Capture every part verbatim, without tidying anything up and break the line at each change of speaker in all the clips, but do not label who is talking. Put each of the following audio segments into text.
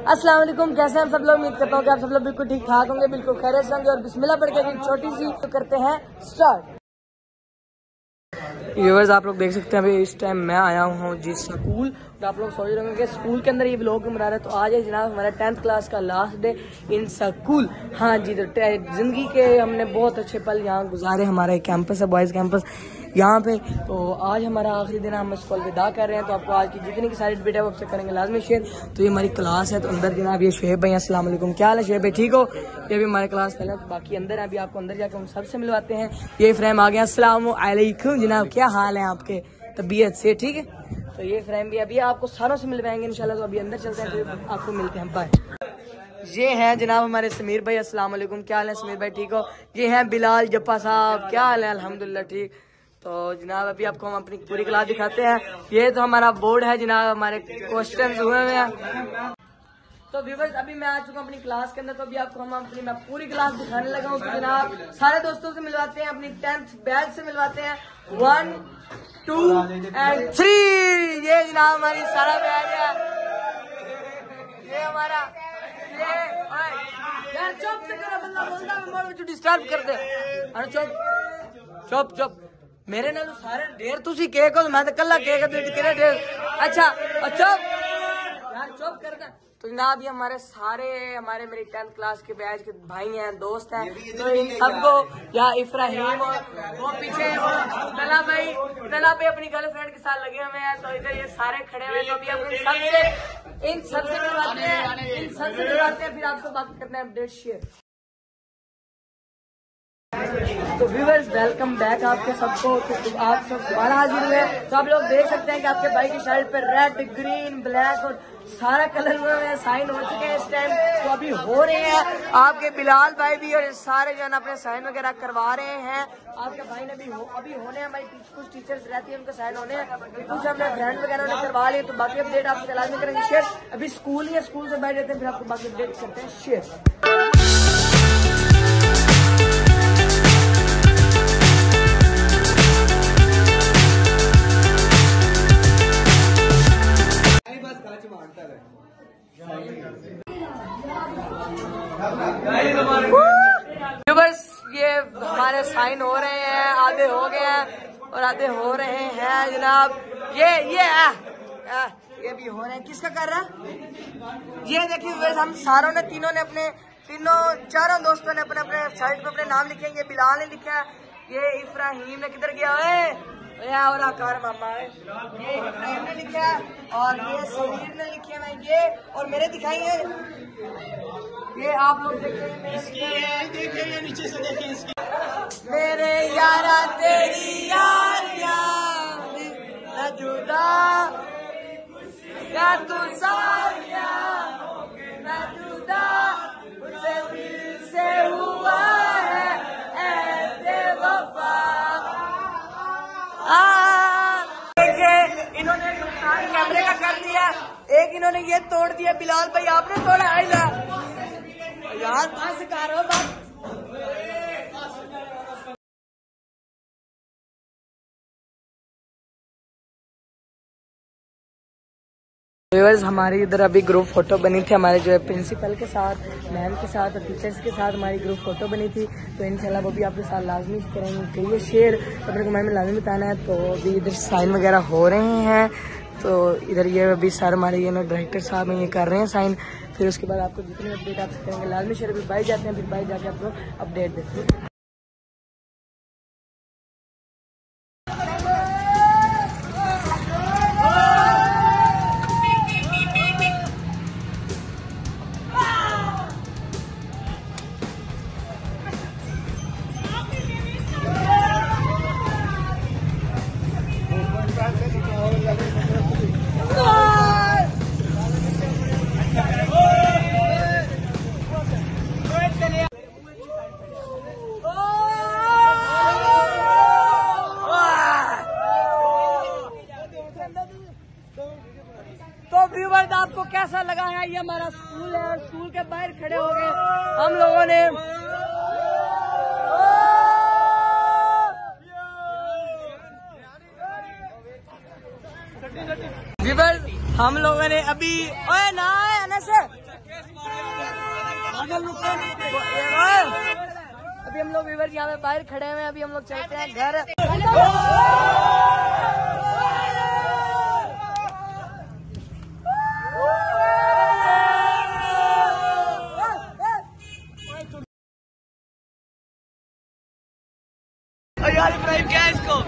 अस्सलाम वालेकुम, कैसे हैं सब लोग। उम्मीद करता हूँ कि आप सब लोग बिल्कुल ठीक ठाक होंगे, बिल्कुल खैरियत से होंगे। और बिस्मिल्लाह पढ़ के एक छोटी सी तो करते हैं स्टार्ट। व्यूअर्स, आप लोग देख सकते हैं अभी इस टाइम मैं आया हूँ जी स्कूल। तो आप लोग सोच रहे होंगे कि स्कूल के अंदर ये व्लॉग क्यों बना रहे हैं। तो आज है जनाब हमारा टेंथ क्लास का लास्ट डे इन स्कूल। हाँ जी, तो जिंदगी के हमने बहुत अच्छे पल यहाँ गुजारे। हमारा एक कैंपस है, बॉयज़ कैंपस यहाँ पे। तो आज हमारा आखिरी दिन, हम स्कूल विदा कर रहे हैं। तो आपको आज की जितनी की सारी डिबेट है वो आपसे करेंगे लाजमी शेयर। तो ये हमारी क्लास है। तो अंदर जनाब ये शुएब भाई, अस्सलाम वालेकुम, क्या हाल है शुएब भाई, ठीक हो। ये भी हमारे क्लास पहले, तो बाकी अंदर है, अभी आपको अंदर जाकर हम सबसे मिलवाते हैं। ये फ्रेम आ गया, अस्सलाम वालेकुम जनाब, क्या हाल है आपके, तबीयत से ठीक है। तो ये फ्रेम भी अभी आपको सारों से मिलवाएंगे इंशाल्लाह। तो अभी अंदर चलते हैं, फिर आपको मिलते हैं, बाय। ये हैं जनाब हमारे समीर भाई, अस्सलाम वालेकुम, क्या हाल है समीर भाई, ठीक हो। ये हैं बिलाल जप्पा साहब, क्या हाल है, अल्हम्दुलिल्लाह ठीक। तो जनाब अभी आपको हम अपनी पूरी क्लास दिखाते हैं। ये तो हमारा बोर्ड है जनाब, हमारे क्वेश्चन हुए हुए हैं। तो व्यूअर्स, अभी मैं आ चुका हूँ अपनी क्लास के अंदर। तो अभी आपको हम अपनी मैं पूरी क्लास दिखाने लगा हूँ। तो जनाब सारे दोस्तों से मिलवाते हैं, अपनी टेंथ बैच से मिलवाते हैं। One two and three. ये जनाब हमारी सारा बैच है, ये हमारा, ये यार चुप से करो, बंदा बोलता है मुझे डिस्टर्ब कर दे। अरे चुप चुप चुप, मेरे नाल सारे ढेर तुसी केक हो, मैं तो कल्ला केक है कितने ढेर। अच्छा अच्छा यार चुप कर दे। तो जनाब ये हमारे सारे हमारे मेरी टेंथ क्लास के बैच के भाई हैं, दोस्त हैं। तो इन सबको या इफ्राहिम और वो पीछे तला भाई, तला भाई अपनी गर्लफ्रेंड के साथ लगे हुए हैं। तो इधर ये सारे खड़े हुए हैं। तो अभी हम इन सबसे इन सबसे मिलवाते हैं, इन सबसे मिलवाते हैं, फिर आपसे बात करते हैं अपडेट शेयर। तो व्यूअर्स, वेलकम बैक आपके सबको। तो आप सब दोबारा हाजिर हुए। तो आप लोग देख सकते हैं कि आपके भाई की शर्ट पे रेड, ग्रीन, ब्लैक और सारा कलर हुए हैं, साइन हो चुके हैं इस टाइम। तो अभी हो रहे हैं आपके बिलाल भाई भी और सारे जो है अपने साइन वगैरह करवा रहे हैं। आपके भाई ने भी हो, अभी होने हैं। हमारी कुछ टीचर्स रहती है, उनके साइन होने हैं, कुछ हमने फ्रेंड वगैरह ने करवा लिए। तो बाकी अपडेट आपसे लाजमी करेंगे शेयर। अभी स्कूल ही है, स्कूल से बैठ जाते हैं, फिर आपको बाकी अपडेट करते हैं शेयर। व्यूअर्स, ये हमारे साइन हो रहे हैं, आधे हो गए हैं और आधे हो रहे हैं जनाब। ये ये आ, आ, ये भी हो रहे हैं। किसका कर रहा है ये देखिए व्यूअर्स, हम सारों ने, तीनों ने अपने, तीनों चारों दोस्तों ने अपने अपने साइड पे अपने नाम लिखे हैं। ये बिलाल ने लिखा है, ये इफ्राहिम ने किधर गया है और आकार मामा है, ये इफ्राहिम ने लिखा है, और ये समीर ने लिखे हैं। ये और मेरे दिखाइए, ये आप लोग देखिए, नीचे से देखिए इसके। मेरे यारा तेरी यारियां न जुदा, या तू सारियां न जुदा, मुझसे दिल से हुआ है ऐ वफा। इन्होंने नुकसान कैमरे का कर दिया, एक इन्होंने ये तोड़ दिया। बिलाल भाई आपने तोड़ा है ना यार, बस करो बस। व्यूअर्स, हमारी इधर अभी ग्रुप फोटो बनी थी, हमारे जो है प्रिंसिपल के साथ, मैम के साथ और टीचर्स के साथ हमारी ग्रुप फोटो बनी थी। तो इंशाल्लाह वो भी आपके साथ लाजमी करेंगे। करिए शेयर, अपने कमेंट में लाजमी बताना है। तो अभी इधर साइन वगैरह हो रहे हैं। तो इधर ये अभी सर हमारे ये ना डायरेक्टर साहब हैं, ये कर रहे हैं साइन। फिर उसके बाद आपको जितने अपडेट आपसे करेंगे लाजमी शेयर। अभी बाहर जाते हैं, फिर बाहर जाके आपको अपडेट देते हैं। तो व्यूअर्स, आपको कैसा लगा है, ये हमारा स्कूल है। स्कूल के बाहर खड़े हो गए हम लोगों ने। व्यूअर्स, हम लोगों ने अभी ओए ना है से अभी हम लोग व्यूअर्स यहाँ पे बाहर खड़े हुए हैं, अभी हम लोग चलते हैं घर। यार इब्राहिम क्या है इसको?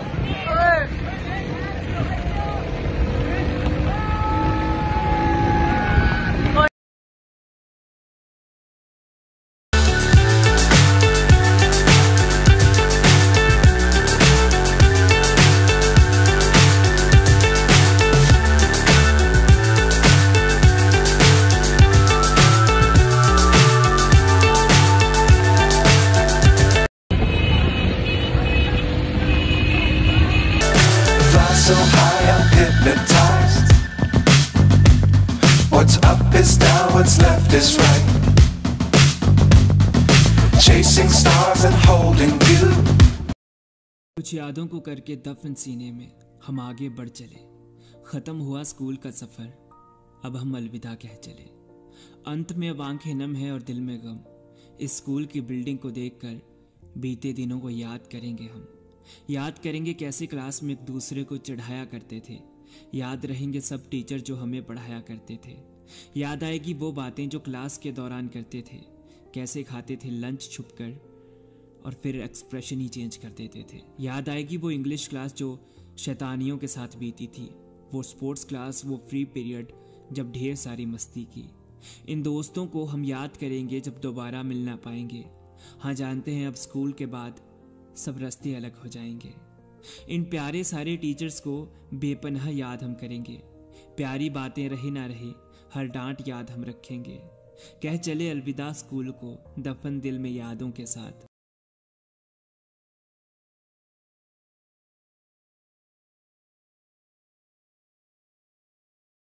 So high I'm hypnotized. What's up is down, what's left is right. Chasing stars and holding you.
कुछ यादों को करके दफन सीने में हम आगे बढ़ चले। ख़त्म हुआ स्कूल का सफ़र, अब हम अलविदा कह चले। अंत में अब आंखें नम है और दिल में गम। इस स्कूल की बिल्डिंग को देखकर बीते दिनों को याद करेंगे हम। याद करेंगे कैसे क्लास में एक दूसरे को चढ़ाया करते थे। याद रहेंगे सब टीचर जो हमें पढ़ाया करते थे। याद आएगी वो बातें जो क्लास के दौरान करते थे। कैसे खाते थे लंच छुपकर और फिर एक्सप्रेशन ही चेंज कर देते थे। याद आएगी वो इंग्लिश क्लास जो शैतानियों के साथ बीती थी। वो स्पोर्ट्स क्लास, वो फ्री पीरियड जब ढेर सारी मस्ती की। इन दोस्तों को हम याद करेंगे जब दोबारा मिल ना पाएंगे। हाँ जानते हैं अब स्कूल के बाद सब रास्ते अलग हो जाएंगे। इन प्यारे सारे टीचर्स को बेपनाह याद हम करेंगे। प्यारी बातें रहे ना रहे, हर डांट याद हम रखेंगे। कह चले अलविदा स्कूल को, दफन दिल में यादों के साथ।